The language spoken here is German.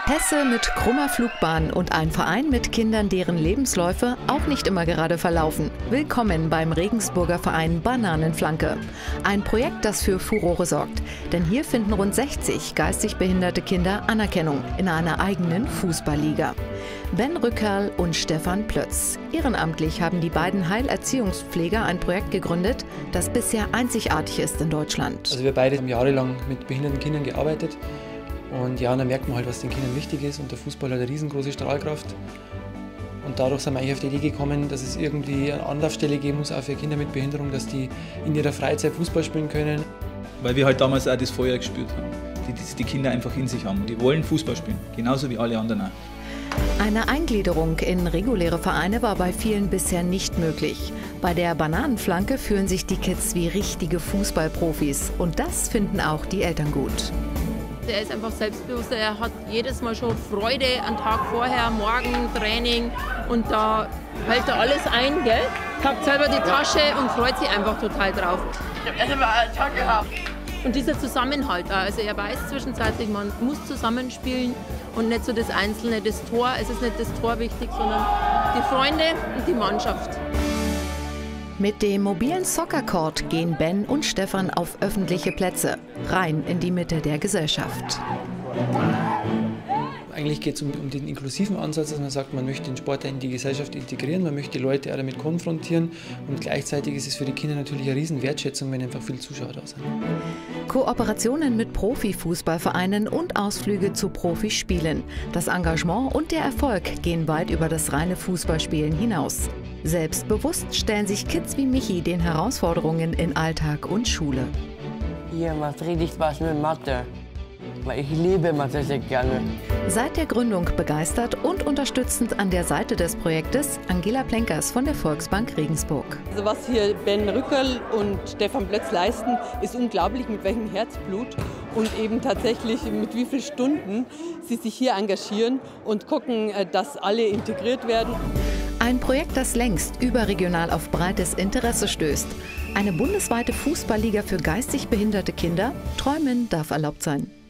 Pässe mit krummer Flugbahn und ein Verein mit Kindern, deren Lebensläufe auch nicht immer gerade verlaufen. Willkommen beim Regensburger Verein Bananenflanke. Ein Projekt, das für Furore sorgt. Denn hier finden rund 60 geistig behinderte Kinder Anerkennung in einer eigenen Fußballliga. Ben Rückerl und Stefan Plötz. Ehrenamtlich haben die beiden Heilerziehungspfleger ein Projekt gegründet, das bisher einzigartig ist in Deutschland. Also wir beide haben jahrelang mit behinderten Kindern gearbeitet. Und ja, dann merkt man halt, was den Kindern wichtig ist, und der Fußball hat eine riesengroße Strahlkraft. Und dadurch sind wir eigentlich auf die Idee gekommen, dass es irgendwie eine Anlaufstelle geben muss, auch für Kinder mit Behinderung, dass die in ihrer Freizeit Fußball spielen können. Weil wir halt damals auch das Feuer gespürt haben, die Kinder einfach in sich haben. Die wollen Fußball spielen, genauso wie alle anderen auch. Eine Eingliederung in reguläre Vereine war bei vielen bisher nicht möglich. Bei der Bananenflanke fühlen sich die Kids wie richtige Fußballprofis. Und das finden auch die Eltern gut. Der ist einfach selbstbewusster, er hat jedes Mal schon Freude am Tag vorher, morgen Training, und da hält er alles ein, gell? Packt selber die Tasche und freut sich einfach total drauf. Ich habe erst einmal einen Tag gehabt. Und dieser Zusammenhalt da, also er weiß zwischenzeitlich, man muss zusammenspielen und nicht so das Einzelne, das Tor, es ist nicht das Tor wichtig, sondern die Freunde und die Mannschaft. Mit dem mobilen Soccer-Court gehen Ben und Stefan auf öffentliche Plätze, rein in die Mitte der Gesellschaft. Eigentlich geht es um den inklusiven Ansatz, dass man sagt, man möchte den Sport in die Gesellschaft integrieren, man möchte die Leute auch damit konfrontieren, und gleichzeitig ist es für die Kinder natürlich eine riesen Wertschätzung, wenn einfach viele Zuschauer da sind. Kooperationen mit Profifußballvereinen und Ausflüge zu Profispielen. Das Engagement und der Erfolg gehen weit über das reine Fußballspielen hinaus. Selbstbewusst stellen sich Kids wie Michi den Herausforderungen in Alltag und Schule. Hier macht richtig Spaß mit Mathe, weil ich liebe Mathe sehr gerne. Seit der Gründung begeistert und unterstützend an der Seite des Projektes Angela Plenkers von der Volksbank Regensburg. Also was hier Ben Rückerl und Stefan Plötz leisten, ist unglaublich, mit welchem Herzblut und eben tatsächlich mit wie vielen Stunden sie sich hier engagieren und gucken, dass alle integriert werden. Ein Projekt, das längst überregional auf breites Interesse stößt. Eine bundesweite Fußballliga für geistig behinderte Kinder? Träumen darf erlaubt sein.